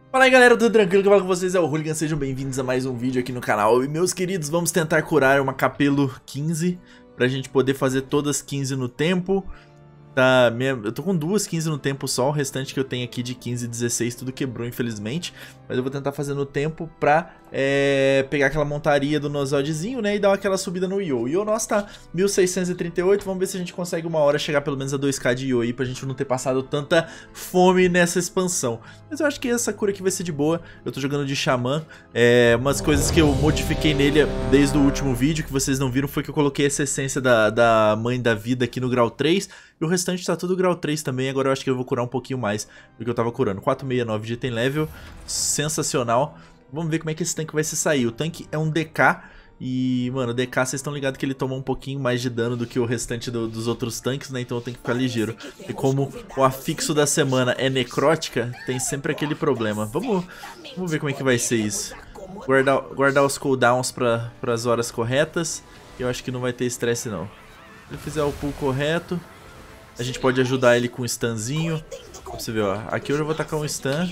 Fala aí galera, tudo tranquilo? Que eu falo com vocês é o Hooligan, sejam bem-vindos a mais um vídeo aqui no canal. E meus queridos, vamos tentar curar uma Capelo 15 pra gente poder fazer todas 15 no tempo. Tá, eu tô com duas 15 no tempo só, o restante que eu tenho aqui de 15 e 16 tudo quebrou infelizmente. Mas eu vou tentar fazer no tempo pra pegar aquela montaria do Nozodzinho, né, e dar aquela subida no Yo. O Yo nosso tá 1638, vamos ver se a gente consegue uma hora chegar pelo menos a 2k de Yo aí, pra gente não ter passado tanta fome nessa expansão. Mas eu acho que essa cura aqui vai ser de boa, eu tô jogando de Xamã. Umas coisas que eu modifiquei nele desde o último vídeo, que vocês não viram, foi que eu coloquei essa essência da Mãe da Vida aqui no grau 3. E o restante tá tudo grau 3 também, agora eu acho que eu vou curar um pouquinho mais do que eu tava curando. 469 de item level, sensacional. Vamos ver como é que esse tanque vai se sair. O tanque é um DK e, mano, o DK vocês estão ligados que ele toma um pouquinho mais de dano do que o restante dos outros tanques, né? Então eu tenho que ficar ligeiro. E como o afixo da semana é necrótica, tem sempre aquele problema. Vamos ver como é que vai ser isso. Guardar os cooldowns para as horas corretas. Eu acho que não vai ter estresse não. Se ele fizer o pull correto, a gente pode ajudar ele com um stunzinho. Pra você ver, ó. Aqui eu já vou tacar um stun.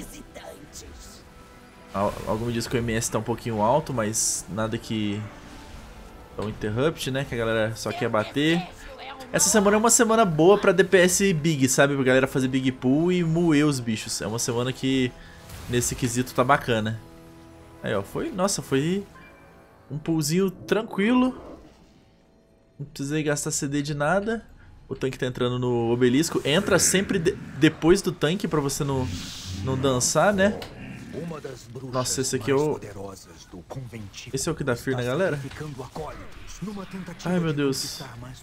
Algo me diz que o MS tá um pouquinho alto, mas nada que... É um interrupt, né? Que a galera só quer bater. Essa semana é uma semana boa pra DPS big, sabe? Pra galera fazer big pull e moer os bichos. É uma semana que, nesse quesito, tá bacana. Aí, ó. Nossa, foi um pullzinho tranquilo. Não precisei gastar CD de nada. O tanque tá entrando no obelisco. Entra sempre depois do tanque pra você não dançar, né? Nossa, esse aqui é o... Esse é o que dá fear na galera? Ai, meu Deus.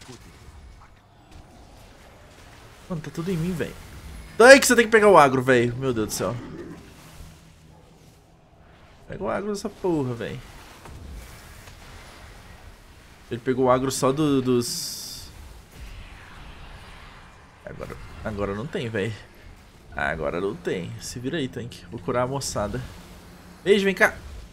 Mano, tá tudo em mim, velho. Tanque, você tem que pegar o agro, velho. Meu Deus do céu. Pega o agro dessa porra, velho. Ele pegou o agro só dos... Agora não tem, velho. Agora não tem. Se vira aí, tanque. Vou curar a moçada. Beijo, vem cá.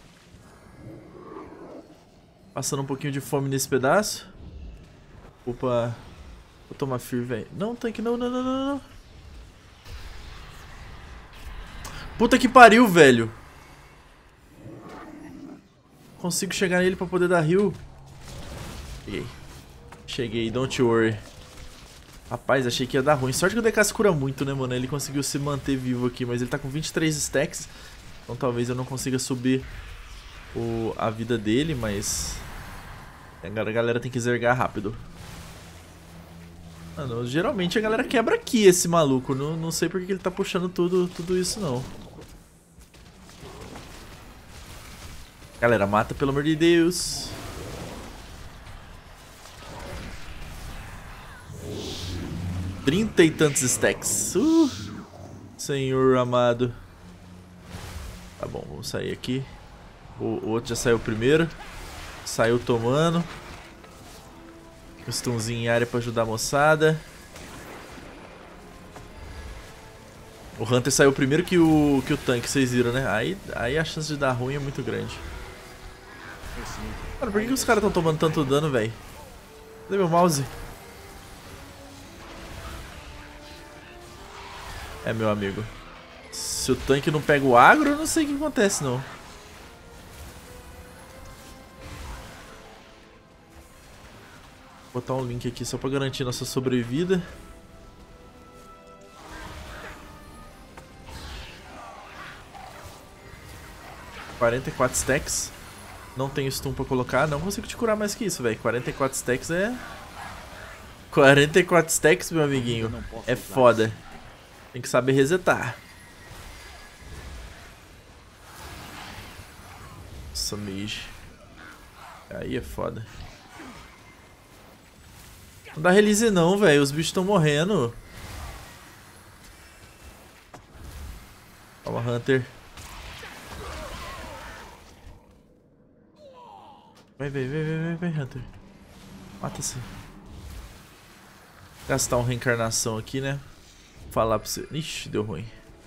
Passando um pouquinho de fome nesse pedaço. Opa. Vou tomar fear, velho. Não, tanque, não. Puta que pariu, velho. Consigo chegar nele pra poder dar heal. Cheguei, don't worry. Rapaz, achei que ia dar ruim. Sorte que o DK se cura muito, né, mano? Ele conseguiu se manter vivo aqui, mas ele tá com 23 stacks. Então talvez eu não consiga subir a vida dele, mas... A galera tem que zergar rápido. Mano, geralmente a galera quebra aqui esse maluco. Não sei por que ele tá puxando tudo isso, não. Galera, mata, pelo amor de Deus. Trinta e tantos stacks. Senhor amado. Tá bom, vamos sair aqui. O outro já saiu primeiro. Saiu tomando. Um stunzinho em área pra ajudar a moçada. O Hunter saiu primeiro que o tanque, vocês viram, né? Aí a chance de dar ruim é muito grande. Cara, por que os caras estão tomando tanto dano, velho? Cadê meu mouse? É, meu amigo. Se o tanque não pega o agro, eu não sei o que acontece, não. Vou botar um link aqui só pra garantir nossa sobrevida. (44 stacks). Não tenho stun pra colocar. Não consigo te curar mais que isso, velho. 44 stacks é... 44 stacks, meu amiguinho. É foda. Tem que saber resetar. Nossa, mage. Aí é foda. Não dá release não, velho. Os bichos estão morrendo. Calma, Hunter. Vai, Hunter. Mata-se. Gastar uma reencarnação aqui, né? Falar pra você. Ixi, deu ruim.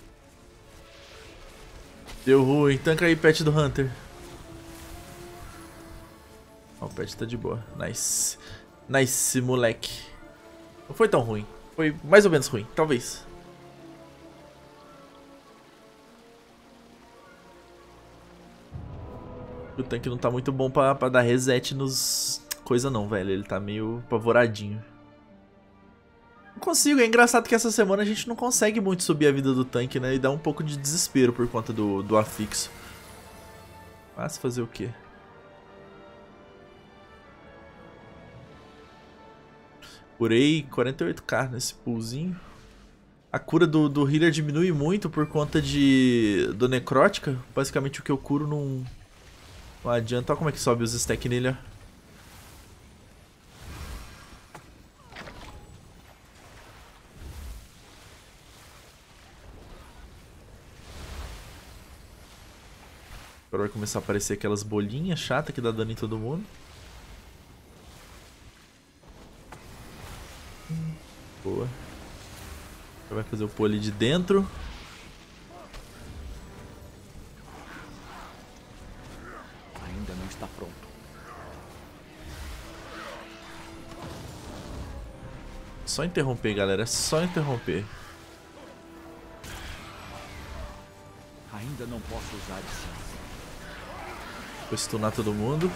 Deu ruim. Tanca aí, pet do Hunter. Ó, o pet tá de boa. Nice. Nice, moleque. Não foi tão ruim. Foi mais ou menos ruim, talvez. O tanque não tá muito bom pra dar reset nos... Coisa não, velho. Ele tá meio apavoradinho. Não consigo. É engraçado que essa semana a gente não consegue muito subir a vida do tanque, né? E dá um pouco de desespero por conta do afixo. Mas fazer o quê? Curei 48k nesse poolzinho. A cura do healer diminui muito por conta do necrótica. Basicamente o que eu curo não adianta. Olha como é que sobe os stacks nele, ó. Agora vai começar a aparecer aquelas bolinhas chatas que dá dano em todo mundo. Boa. Vai fazer o pulo ali de dentro. Ainda não está pronto. Só interromper, galera. É só interromper. Ainda não posso usar isso. Vou stunar todo mundo.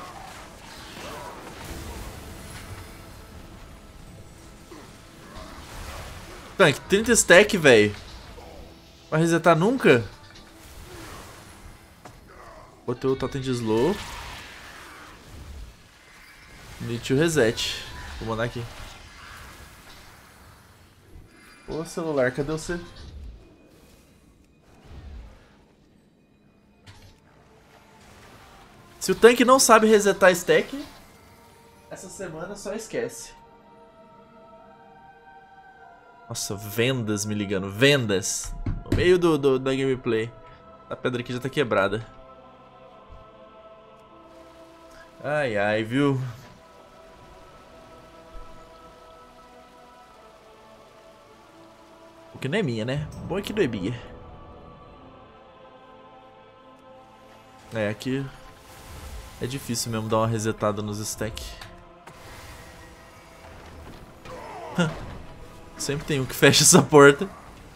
Tanque, 30 stack, velho. Vai resetar nunca? Botei o totem de slow. Need to reset. Vou mandar aqui. Ô celular, cadê você? Se o tanque não sabe resetar stack, essa semana só esquece. Nossa, vendas me ligando. Vendas. No meio da gameplay. A pedra aqui já tá quebrada. Ai, ai, viu? O que não é minha, né? Bom é que não é minha. É, aqui é difícil mesmo dar uma resetada nos stacks. Sempre tem um que fecha essa porta.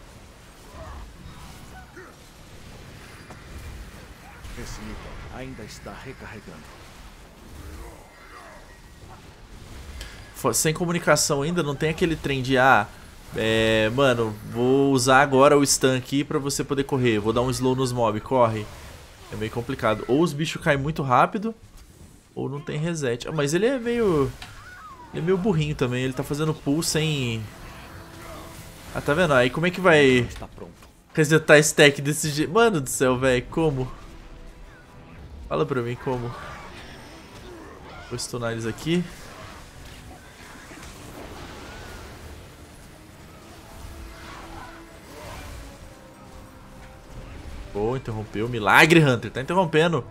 Esse item ainda está recarregando. Sem comunicação ainda, não tem aquele trem de mano, vou usar agora o stun aqui pra você poder correr. Vou dar um slow nos mobs, corre. É meio complicado. Ou os bichos caem muito rápido, ou não tem reset. Ah, mas ele é meio... Ele é meio burrinho também, ele tá fazendo pull sem... Ah, tá vendo? Aí como é que vai resetar stack desse jeito? Mano do céu, velho, como? Fala pra mim como. Vou stunar eles aqui. Boa, interrompeu. Milagre, Hunter. Tá interrompendo.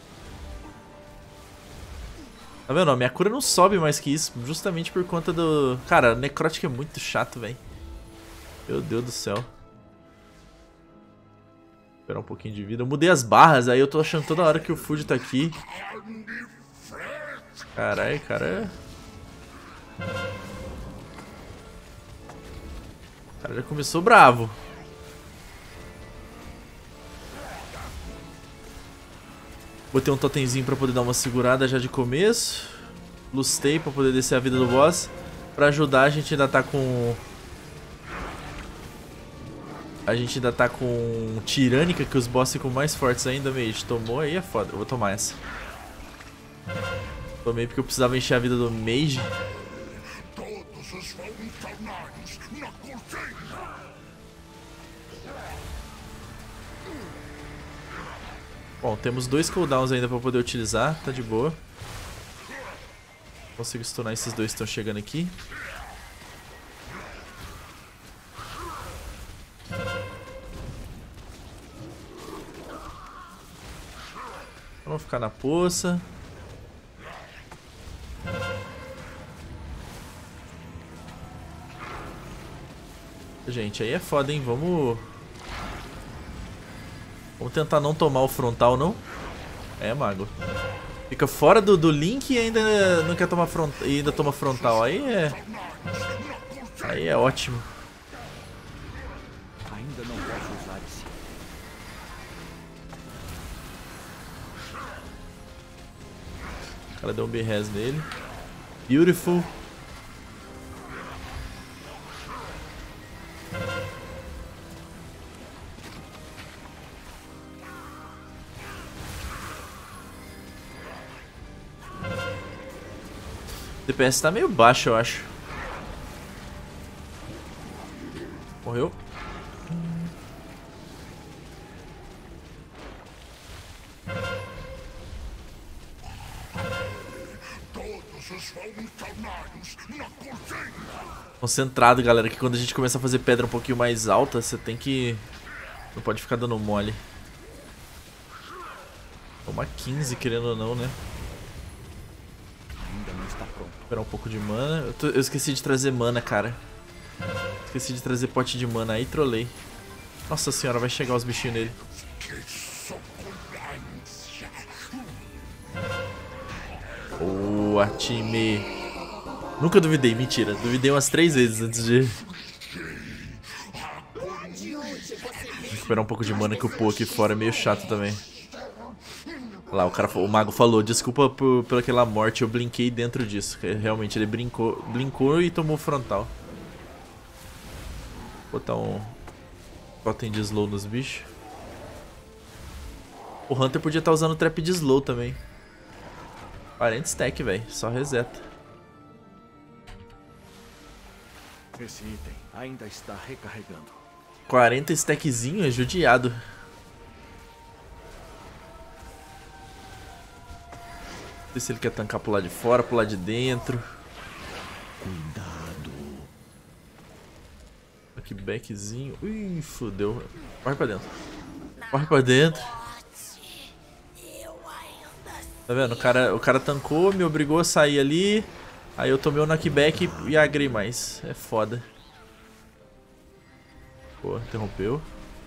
Tá vendo? Minha cura não sobe mais que isso. Justamente por conta do... Cara, necrótico é muito chato, velho. Meu Deus do céu. Esperar um pouquinho de vida. Eu mudei as barras, aí eu tô achando toda hora que o Fuji tá aqui. Caralho, cara. O cara já começou bravo. Botei um totemzinho pra poder dar uma segurada já de começo. Lustei pra poder descer a vida do boss. Pra ajudar, a gente ainda tá com... A gente ainda tá com Tirânica, que os boss ficam mais fortes ainda, Mage. Tomou aí é foda. Eu vou tomar essa. Tomei porque eu precisava encher a vida do Mage. Bom, temos 2 cooldowns ainda pra poder utilizar. Tá de boa. Consigo stunar esses dois que estão chegando aqui. Vamos ficar na poça. Gente, aí é foda, hein? Vamos tentar não tomar o frontal, não? É, mago. Fica fora do link e ainda não quer tomar frontal. E ainda toma frontal. Aí é ótimo. Ainda não posso usar esse. O cara deu um B-res nele. Beautiful. O DPS tá meio baixo, eu acho. Morreu. Concentrado, galera, que quando a gente começa a fazer pedra um pouquinho mais alta, você tem que... Não pode ficar dando mole. Uma 15, querendo ou não, né? Ainda não está pronto. Esperar um pouco de mana. Eu esqueci de trazer mana, cara. Esqueci de trazer pote de mana, aí trolei. Nossa senhora, vai chegar os bichinhos nele. Boa, time. Nunca duvidei, mentira. Duvidei umas 3 vezes antes de... Recuperar um pouco de mana que o Pô aqui fora é meio chato também. Olha lá, o mago falou, desculpa por aquela morte, eu blinquei dentro disso. Realmente, ele blinkou e tomou frontal. Vou botar um totem de slow nos bichos. O Hunter podia estar usando trap de slow também. 40 stack, velho, só reseta. Esse item ainda está recarregando. 40 stackzinho é judiado. Não sei se ele quer tancar pro lado de fora, pro lado de dentro. Cuidado. Aqui, backzinho. Ui, fodeu. Corre pra dentro. Corre pra dentro. Tá vendo? O cara tancou, me obrigou a sair ali. Aí eu tomei o knockback e agrei mais. É foda. Pô, interrompeu.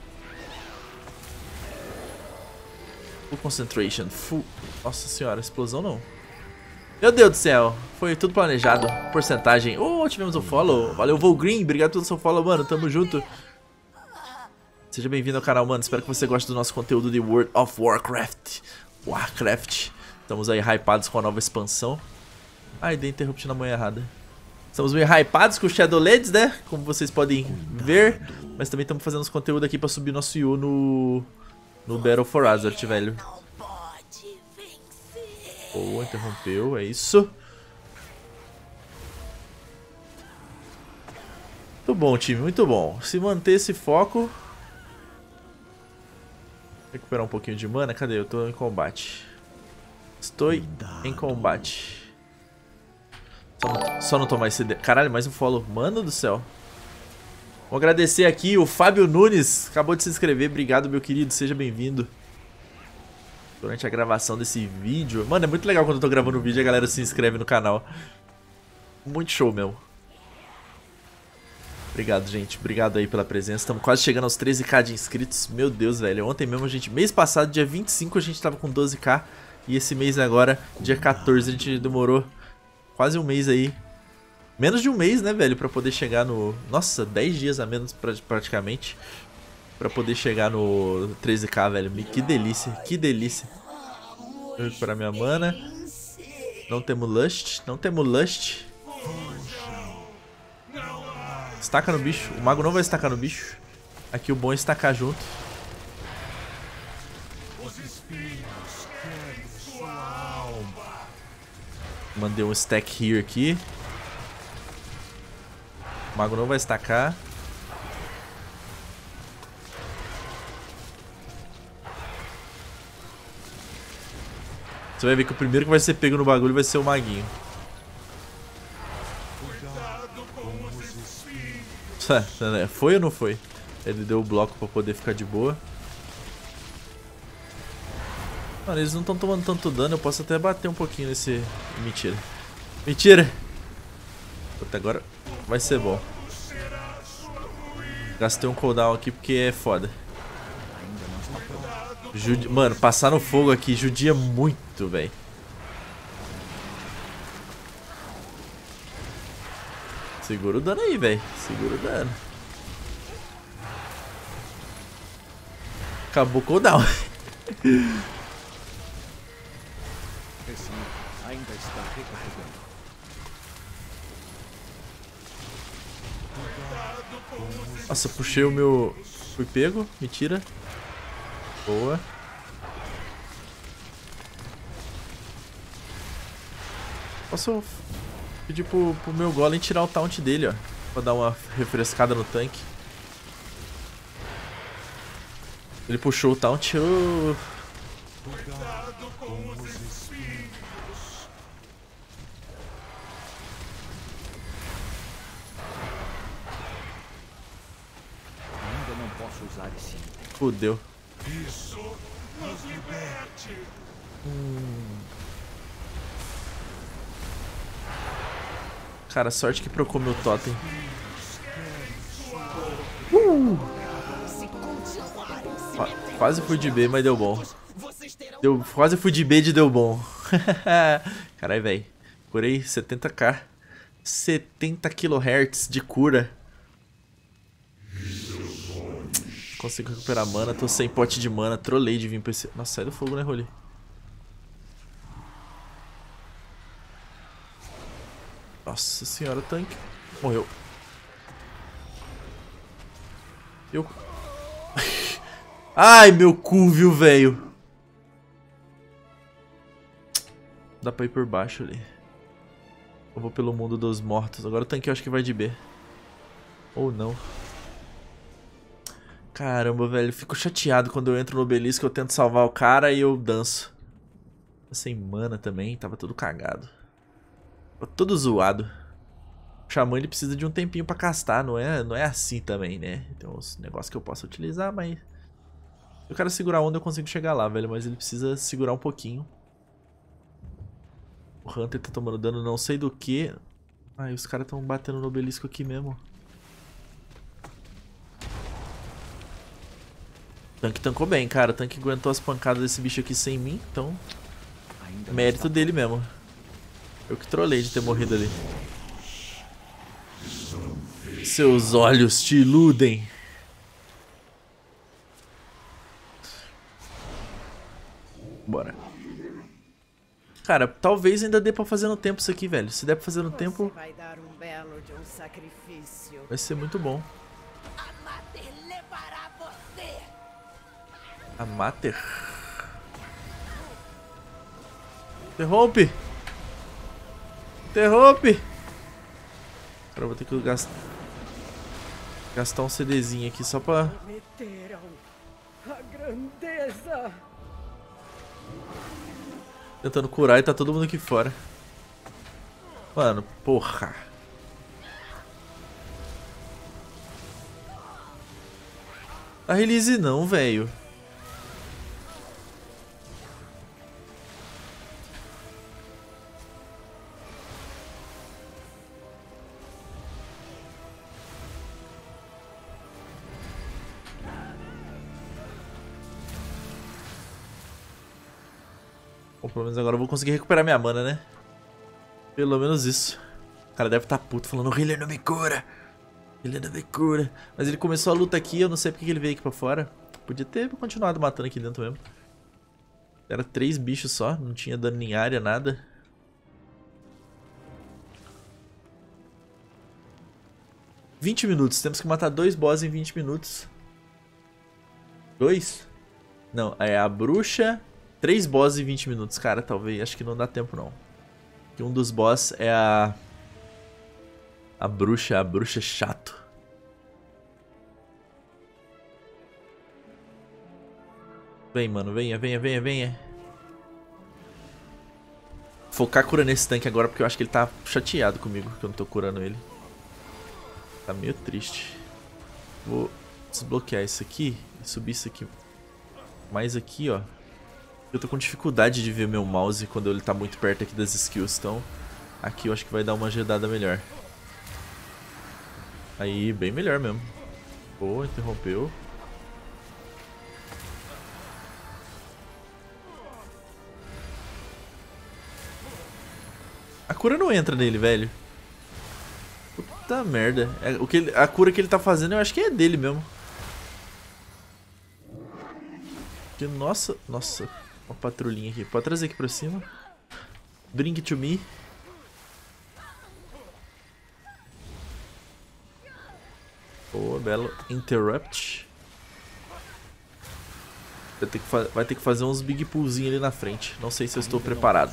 Full concentration. Full... Nossa senhora, explosão não. Meu Deus do céu. Foi tudo planejado. Porcentagem. Oh, tivemos um follow. Valeu, Volgreen. Obrigado pelo seu follow, mano. Tamo junto. Seja bem-vindo ao canal, mano. Espero que você goste do nosso conteúdo de World of Warcraft. Estamos aí hypados com a nova expansão. Ai, dei interrupt na manhã errada. Estamos meio hypados com o Shadowlands, né? Como vocês podem ver. Mas também estamos fazendo uns conteúdos aqui pra subir nosso Yu no Battle for Azeroth, velho. Boa, interrompeu, é isso. Muito bom, time, muito bom. Se manter esse foco... Recuperar um pouquinho de mana. Cadê? Eu tô em combate. Estou em combate. Só não tomar esse... Caralho, mais um follow. Mano do céu. Vou agradecer aqui o Fábio Nunes. Acabou de se inscrever. Obrigado, meu querido. Seja bem-vindo. Durante a gravação desse vídeo. Mano, é muito legal quando eu tô gravando um vídeo e a galera se inscreve no canal. Muito show mesmo. Obrigado, gente. Obrigado aí pela presença. Estamos quase chegando aos 13k de inscritos. Meu Deus, velho. Ontem mesmo a gente... Mês passado, dia 25, a gente tava com 12k. E esse mês agora, dia 14, a gente demorou quase um mês aí. Menos de um mês, né, velho? Pra poder chegar no... Nossa, 10 dias a menos praticamente. Pra poder chegar no 13k, velho. Que delícia, que delícia. Vou recuperar minha mana. Não temos Lust, não temos Lust. Estaca no bicho. O mago não vai estacar no bicho. Aqui o bom é estacar junto. Mandei um stack here aqui. O mago não vai estacar. Você vai ver que o primeiro que vai ser pego no bagulho vai ser o maguinho. Foi ou não foi? Ele deu o bloco pra poder ficar de boa. Mano, eles não estão tomando tanto dano. Eu posso até bater um pouquinho nesse... Mentira. Mentira! Puta, agora vai ser bom. Gastei um cooldown aqui porque é foda. Mano, passar no fogo aqui judia muito, velho. Segura o dano aí, velho. Segura o dano. Acabou o cooldown. Ainda está recarregando. Nossa, puxei o meu... Fui pego, me tira. Boa. Posso pedir pro meu golem tirar o taunt dele, ó. Pra dar uma refrescada no tanque. Ele puxou o taunt. Cuidado com os espinhos. Ainda não posso usar esse item. Fudeu. Isso nos liberte. Cara, sorte que procurou meu totem. Quase fui de B, mas deu bom. Quase fui de B de deu bom. Caralho, velho. Curei 70k. 70 kHz de cura. Consigo recuperar mana. Tô sem pote de mana. Trolei de vir pra esse... Nossa, sai do fogo, né, Rolê? Nossa senhora, tanque. Morreu. Eu... Ai, meu cu, viu, velho? Dá pra ir por baixo ali. Eu vou pelo mundo dos mortos. Agora o tanque eu acho que vai de B. Ou não. Caramba, velho. Eu fico chateado quando eu entro no obelisco. Eu tento salvar o cara e eu danço. Tô sem mana também. Tava tudo cagado. Tô todo zoado. O Xamã ele precisa de um tempinho pra castar. Não é assim também, né? Tem uns negócios que eu posso utilizar, mas... Se o cara segurar a onda eu consigo chegar lá, velho. Mas ele precisa segurar um pouquinho. O Hunter tá tomando dano não sei do que. Ai, os caras tão batendo no obelisco aqui mesmo. O tanque tancou bem, cara. O tanque aguentou as pancadas desse bicho aqui sem mim, então... Mérito dele mesmo. Eu que trolei de ter morrido ali. Seus olhos te iludem. Bora. Cara, talvez ainda dê pra fazer no tempo isso aqui, velho. Se der pra fazer no tempo... Vai dar um belo de um sacrifício. Vai ser muito bom. A Mater levará você. A Mater. Interrompe. Interrompe. Cara, eu vou ter que gastar um CDzinho aqui só pra... Prometeram a grandeza. Tentando curar e tá todo mundo aqui fora. Mano, porra. A release não, velho. Bom, pelo menos agora eu vou conseguir recuperar minha mana, né? Pelo menos isso. O cara deve estar puto falando, o healer não me cura. Healer não me cura. Mas ele começou a luta aqui, eu não sei porque que ele veio aqui pra fora. Podia ter continuado matando aqui dentro mesmo. Era 3 bichos só, não tinha dano em área, nada. $20 minutos, temos que matar 2 bosses em 20 minutos. 2? Não, é a bruxa... 3 bosses em 20 minutos, cara, talvez. Acho que não dá tempo, não. Porque um dos bosses é a bruxa é chato. Vem, mano, venha. Focar cura nesse tanque agora, porque eu acho que ele tá chateado comigo, que eu não tô curando ele. Tá meio triste. Vou desbloquear isso aqui e subir isso aqui. Mais aqui, ó. Eu tô com dificuldade de ver meu mouse quando ele tá muito perto aqui das skills, então aqui eu acho que vai dar uma ajeidada melhor. Aí, bem melhor mesmo. Boa, interrompeu. A cura não entra nele, velho. Puta merda. A cura que ele tá fazendo eu acho que é dele mesmo. Porque, nossa. Uma patrulhinha aqui. Pode trazer aqui pra cima. Bring it to me. Boa, belo. Interrupt. Vai ter que fazer uns big pullzinhos ali na frente. Não sei se eu estou preparado.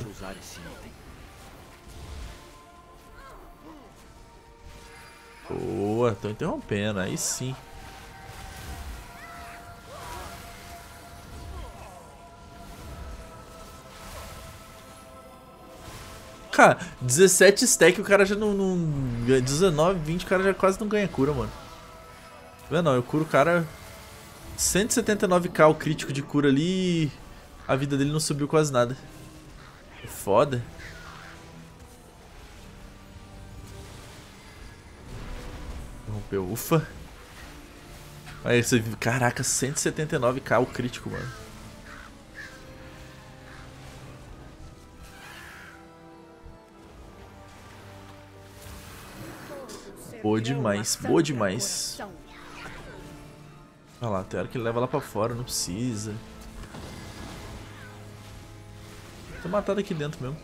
Boa, tô interrompendo. Aí sim. Cara, 17 stack o cara já não 19, 20 o cara já quase não ganha cura, mano. Tá vendo? Eu curo o cara 179k o crítico de cura ali. A vida dele não subiu quase nada. É foda. Rompeu, ufa. Aí você viu, caraca, 179k o crítico, mano. Boa demais, boa demais. Olha lá, tem hora que ele leva lá pra fora, não precisa. Tô matado aqui dentro mesmo.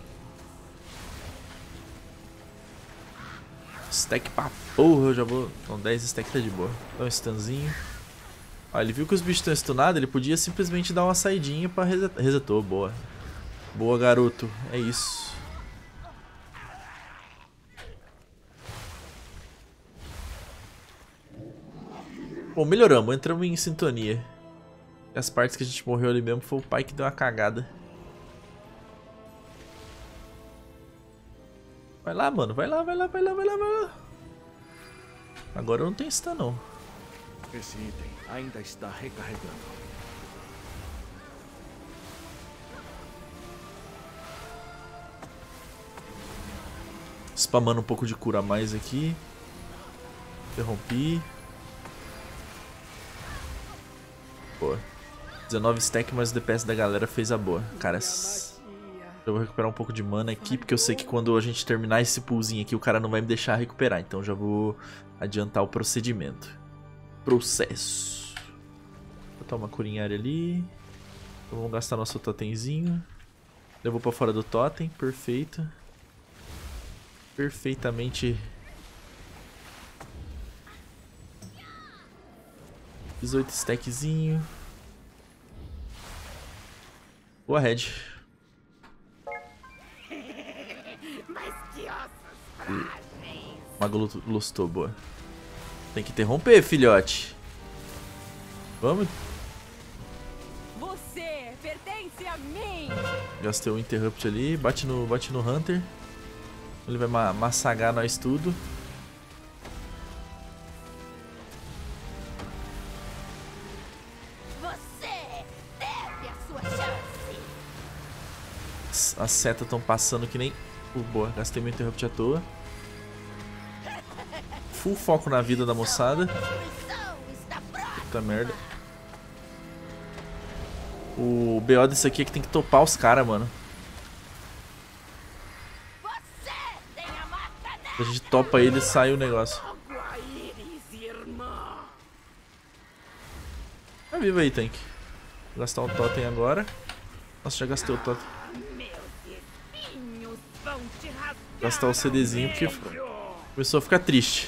Stack pra porra, eu já vou... Então 10 stack tá de boa. Dá um stunzinho. Ó, ele viu que os bichos estão stunados, ele podia simplesmente dar uma saidinha pra resetar. Resetou, boa. Boa, garoto. É isso. Bom, melhoramos, entramos em sintonia. E as partes que a gente morreu ali mesmo foi o pai que deu uma cagada. Vai lá, mano, vai lá, vai lá, vai lá, vai lá, vai lá. Agora eu não tenho stun não. Esse item ainda está recarregando. Spamando um pouco de cura a mais aqui. Interrompi. Boa. 19 stack, mas o DPS da galera fez a boa. Cara, eu vou recuperar um pouco de mana aqui, porque eu sei que quando a gente terminar esse poolzinho aqui, o cara não vai me deixar recuperar. Então já vou adiantar o procedimento. Processo. Vou botar uma curinha ali. Então vamos gastar nosso totemzinho. Levou pra fora do totem, perfeito. Perfeitamente. 18 stackzinho. Boa, Red. Mago lustou, boa. Tem que interromper, filhote. Vamos. Você pertence a mim. Gastei um interrupt ali. Bate no Hunter. Ele vai massagar nós tudo. Você teve a sua chance. As setas estão passando que nem... boa, gastei meu interrupt à toa. Full foco na vida da moçada. Puta merda. O BO desse aqui é que tem que topar os caras, mano. Se a gente topa ele, sai o negócio. Tá vivo aí, Tank. Vou gastar um totem agora. Nossa, já gastei o totem. Gastar o CDzinho porque começou a ficar triste.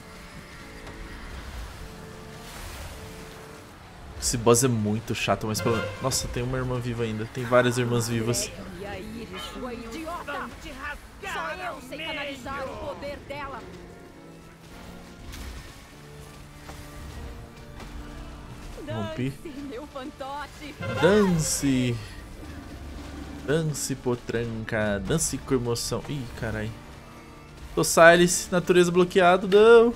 Esse boss é muito chato, mas pelo... Nossa, tem uma irmã viva ainda. Tem várias irmãs vivas. E a Iris foi um idiota. Só eu sei canalizar o poder dela. Rompi. Dance, meu fantoche. Dance. Dance, potranca. Dance com emoção. Ih, carai. Tô Silas, natureza bloqueado, não.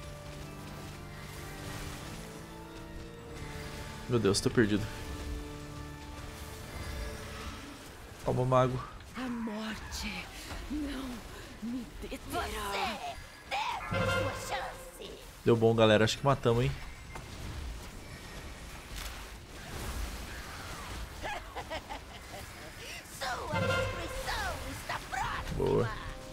Meu Deus, tô perdido. Calma, mago. A morte não me deterá. Você teve a sua chance. Deu bom, galera. Acho que matamos, hein. Sua destruição está próxima. Boa.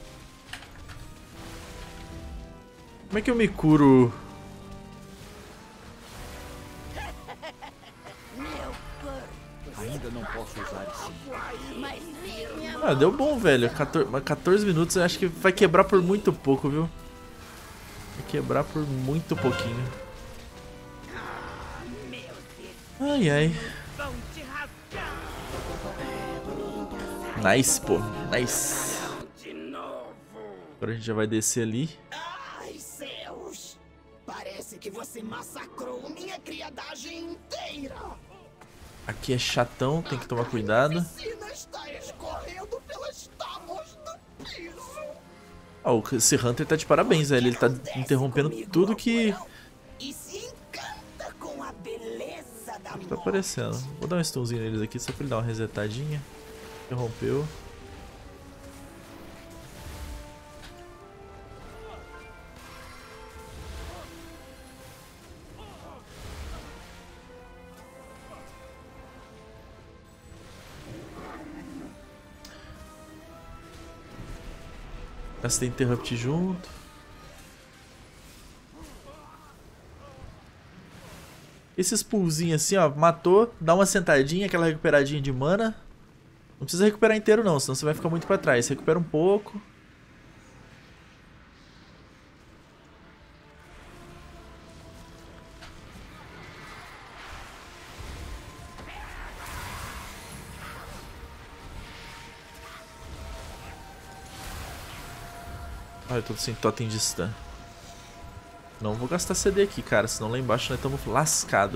Como é que eu me curo? Meu corpo Ainda não posso usar esse. Mas minha Ah, deu bom, velho. 14 minutos eu acho que vai quebrar por muito pouco, viu? Vai quebrar por muito pouquinho. Ai, ai. Vão te rasgar Nice, pô. Nice. de novo. Agora a gente já vai descer ali. Ai, céus! Parece que você massacrou minha criadagem inteira! Aqui é chatão, tem que tomar cuidado. A piscina está escorrendo pelas tábuas do piso! Ó, esse Hunter tá de parabéns, velho. Ele tá interrompendo tudo que E se encanta com a beleza da tá aparecendo. Vou dar um stunzinho neles aqui só pra ele dar uma resetadinha. Interrompeu. Gastei interrupt junto. Esses pulzinhos assim, ó, matou, dá uma sentadinha, aquela recuperadinha de mana. Não precisa recuperar inteiro não, senão você vai ficar muito pra trás. Recupera um pouco. Ah, eu tô sem totem de stun. Não vou gastar CD aqui, cara, senão lá embaixo nós estamos lascados.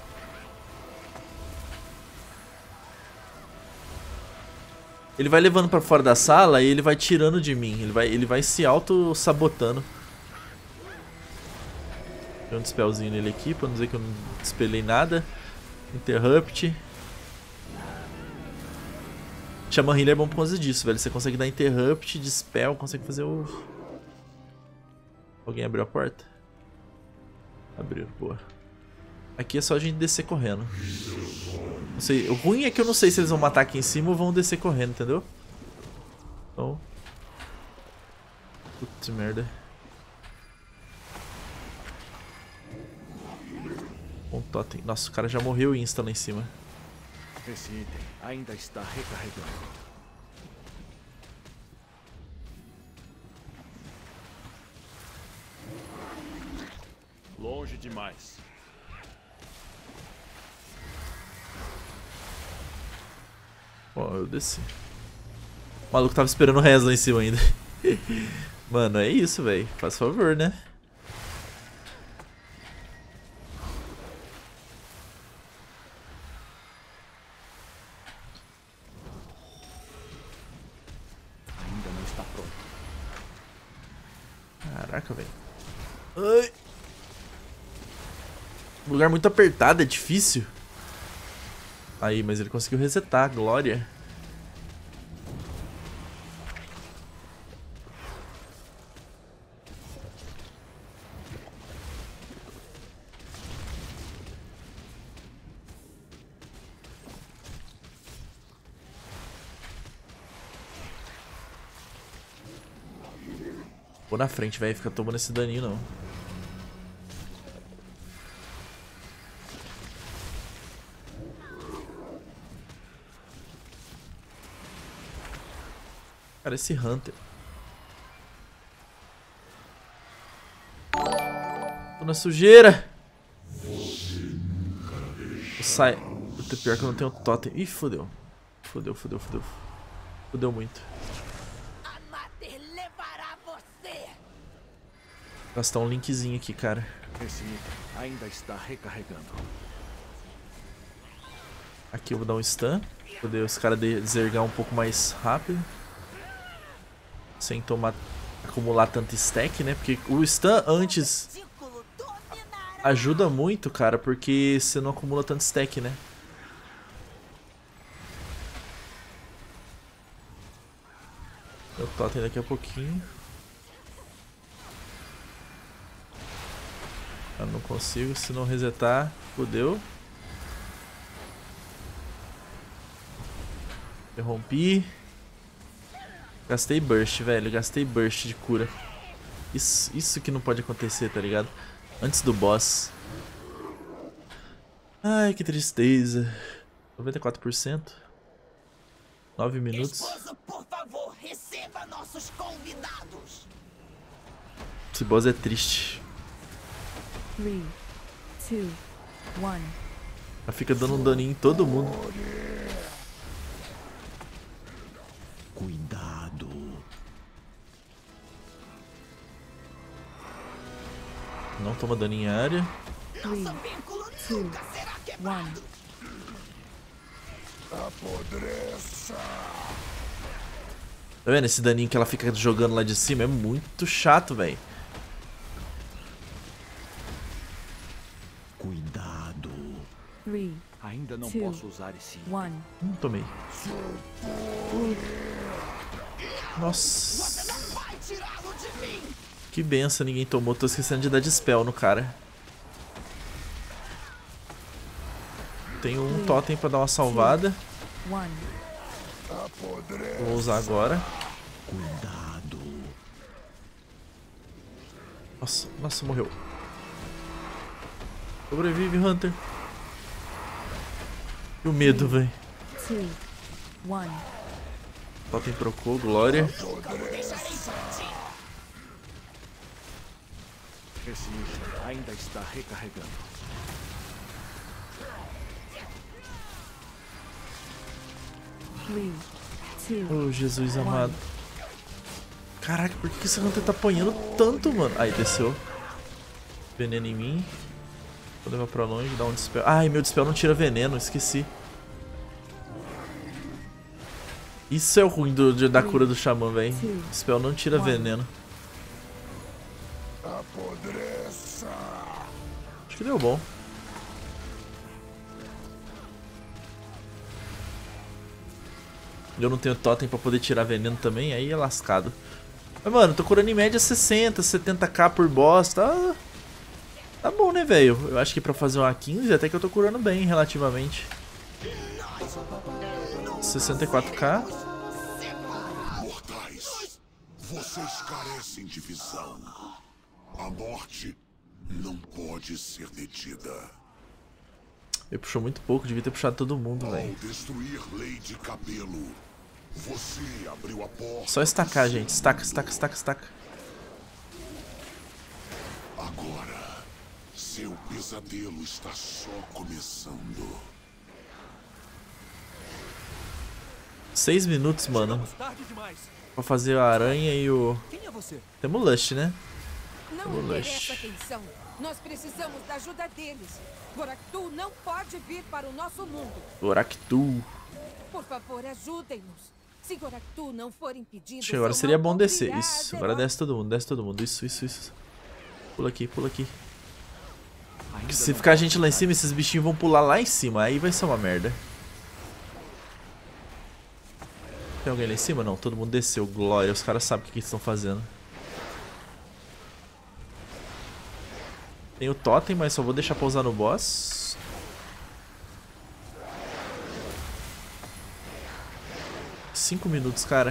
Ele vai levando pra fora da sala e ele vai tirando de mim. Ele vai se auto-sabotando. Tem um dispelzinho nele aqui, pra não dizer que eu não dispelei nada. Interrupt. Shaman Healer é bom por causa disso, velho. Você consegue dar interrupt, dispel, consegue fazer o... Alguém abriu a porta? Abriu, boa. Aqui é só a gente descer correndo. Não sei, o ruim é que eu não sei se eles vão matar aqui em cima ou vão descer correndo, entendeu? Então... Putz, merda. Um totem. Nossa, o cara já morreu insta lá em cima. Esse item ainda está recarregando. Longe demais. Ó, eu desci. O maluco tava esperando o res lá em cima ainda. Mano, é isso, velho. Faz favor, né? Ainda não está pronto. Caraca, velho. Ai. Lugar muito apertado, é difícil. Aí, mas ele conseguiu resetar, glória. Vou na frente, velho, fica tomando esse daninho não. Cara, esse Hunter. Tô na sujeira. Sai. Puta, pior que eu não tenho totem. Ih, fodeu. Fodeu, fodeu, fodeu. Fodeu muito. A Mater levará você. Vou gastar um linkzinho aqui, cara. Esse item ainda está recarregando. Aqui eu vou dar um stun. Poder os caras desergar um pouco mais rápido. Sem acumular tanto stack, né? Porque o stun antes Círculo dominará. ajuda muito, cara, porque você não acumula tanto stack, né? Eu totem daqui a pouquinho. Eu não consigo, se não resetar, fodeu. Interrompi. Gastei burst, velho. Gastei burst de cura. Isso que não pode acontecer, tá ligado? Antes do boss. Ai, que tristeza. 94%. 9 minutos. Esposo, por favor, receba nossos convidados. Esse boss é triste. 3, 2, 1. Ela fica dando um daninho em todo mundo. Cuidado. Não toma dano em área. Nosso vínculo nunca será quebrado. Apodreça. Tá vendo? Esse daninho que ela fica jogando lá de cima é muito chato, velho. Cuidado. 3, Ainda não Two. posso usar esse. 1. Tomei. Nossa. Vai tirá-lo de mim. Que benção, ninguém tomou. Tô esquecendo de dar dispel no cara. Tenho um totem pra dar uma salvada. 1. Vou usar agora. Cuidado. Nossa, nossa, morreu. Sobrevive, Hunter. E o medo, velho. 2, 1. Totem procou, glória. Esse item ainda está recarregando. Oh, Jesus amado. Caraca, por que esse Hunter tá apanhando tanto, mano? Aí, desceu. Veneno em mim. Vou levar pra longe, dar um dispel. Ai, meu dispel não tira veneno, esqueci. Isso é o ruim da cura do Xamã, velho. Dispel não tira veneno. Apodreça. Acho que deu bom. Eu não tenho totem pra poder tirar veneno também, aí é lascado. Mas, mano, tô curando em média 60, 70k por boss, tá bom, né, velho? Eu acho que pra fazer uma 15 até que eu tô curando bem, relativamente. 64k. Mortais, vocês carecem de visão. A morte não pode ser detida. Ele puxou muito pouco, devia ter puxado todo mundo, Ao velho. destruir Lady Cabelo, você abriu a porta. Só estacar, gente. Estaca, estaca, estaca, estaca. Agora, seu pesadelo está só começando. 6 minutos, mano. Tarde demais. Pra fazer a aranha e o... Quem é você? Temos Lust, né? Não Temos interessa Lust. quem são. Nós precisamos da ajuda deles. Goraktu não pode vir para o nosso mundo. Goraktu. Por favor, ajudem-nos. Se Goraktu não for impedido... Acho que agora seu seria mal bom descer. cobrirá Isso, a agora derrota. desce todo mundo, desce todo mundo. Isso, isso, isso. Pula aqui, pula aqui. Ainda Porque se não ficar a posso gente lá em usar cima, esses bichinhos vão pular lá em cima. Aí vai ser uma merda. Tem alguém lá em cima? Não, todo mundo desceu. Glória, os caras sabem o que eles estão fazendo. Tem o totem, mas só vou deixar pra usar no boss. Cinco minutos, cara.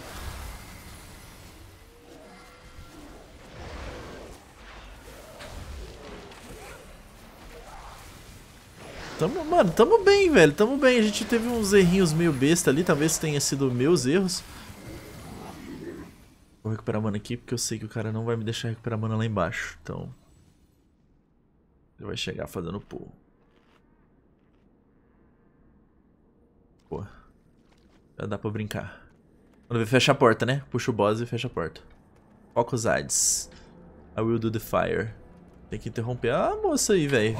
Mano, tamo bem, velho. Tamo bem. A gente teve uns errinhos meio besta ali. Talvez tenha sido meus erros. Vou recuperar mana aqui, porque eu sei que o cara não vai me deixar recuperar mana lá embaixo. Então... ele vai chegar fazendo pull. Pô. Já dá pra brincar. Quando ver, fecha a porta, né? Puxa o boss e fecha a porta. Foca os ads. I will do the fire. Tem que interromper a moça aí, velho.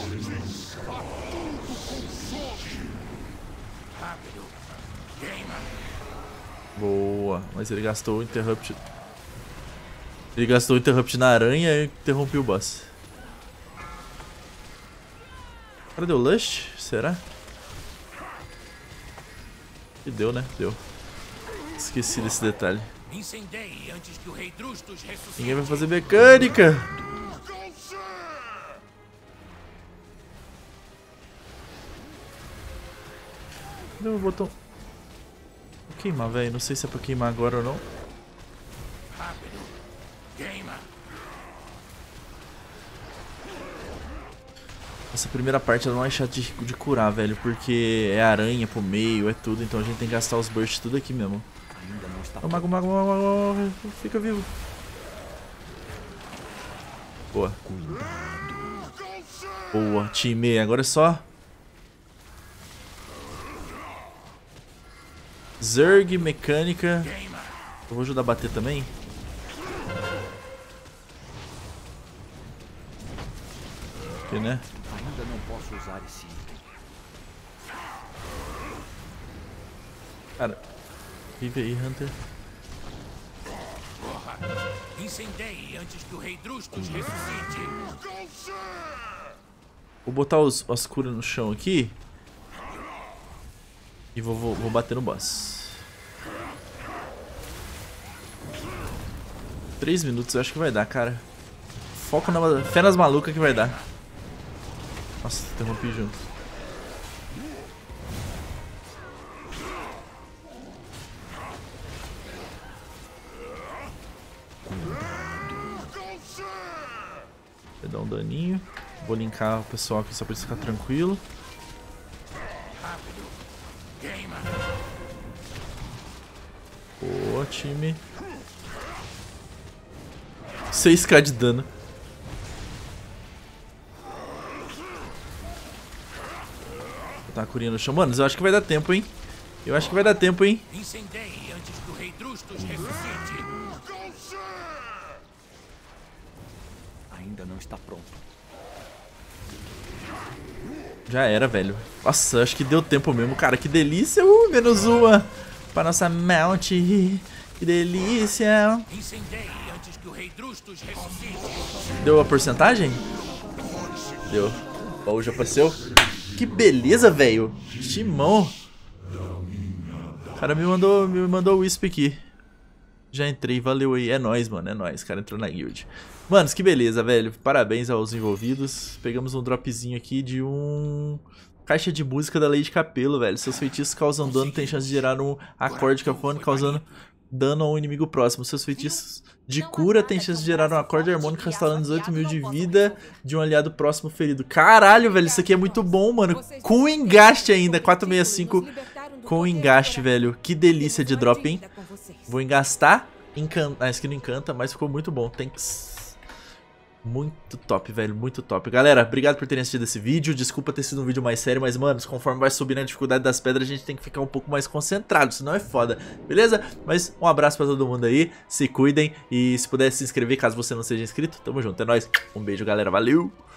Boa. Mas ele gastou o interrupt. Ele gastou o interrupt na aranha e interrompeu o boss. Cara, deu Lust? Será? E deu, né? Deu. Esqueci desse detalhe. Incendeie antes que o Rei Drustos ressuscite. Ninguém vai fazer mecânica. Cadê o botão? Vou queimar, velho. Não sei se é pra queimar agora ou não. Rápido. Queima. Essa primeira parte ela não é chata de curar, velho, porque é aranha pro meio, é tudo, então a gente tem que gastar os bursts tudo aqui mesmo. Ainda não está Ô, mago, fica vivo. Boa. Boa, time. Agora é só Zerg, mecânica. Eu vou ajudar a bater também. Aqui, né? Ainda não posso usar esse item. Cara, vive aí, Hunter. Incendeie antes que o Rei Drustos ressuscite. Vou botar as curas no chão aqui. E vou bater no boss. 3 minutos eu acho que vai dar, cara. Foco na fé nas malucas que vai dar. Nossa, interrompi junto. Vou dar um daninho. Vou linkar o pessoal aqui só pra eles ficar tranquilo. Boa, time. 6k de dano. Vou botar a curinha no chão. Mano, eu acho que vai dar tempo, hein? Eu acho que vai dar tempo, hein? Incendeie antes que o Rei Drustos ressuscite. Ainda não está pronto. Já era, velho. Nossa, acho que deu tempo mesmo, cara. Que delícia. Menos uma pra nossa mount. Que delícia. Incendeie antes que o Rei Drustos ressuscite. Deu a porcentagem? Deu. Ó, já apareceu. Que beleza, velho. Timão. O cara me mandou o Wisp aqui. Já entrei, valeu aí. É nóis, mano, é nóis. O cara entrou na guild. Manos, que beleza, velho. Parabéns aos envolvidos. Pegamos um dropzinho aqui de caixa de música da Lady Capelo, velho. Seus feitiços causam dano, tem chance de gerar um acorde cafone, causando dano ao inimigo próximo. Seus feitiços de cura tem chance de gerar um acorde harmônico, restaurando 18 mil de vida de um aliado próximo ferido. Caralho, velho, isso aqui é muito bom, mano. Com engaste ainda, 465 com engaste, velho. Que delícia de drop, hein? Vou engastar. A skin não encanta, mas ficou muito bom. Thanks. Muito top, velho, muito top. Galera, obrigado por terem assistido esse vídeo. Desculpa ter sido um vídeo mais sério, mas, mano, conforme vai subindo a dificuldade das pedras, a gente tem que ficar um pouco mais concentrado, senão é foda, beleza? Mas um abraço pra todo mundo aí, se cuidem. E se puder se inscrever, caso você não seja inscrito, tamo junto, é nóis. Um beijo, galera, valeu!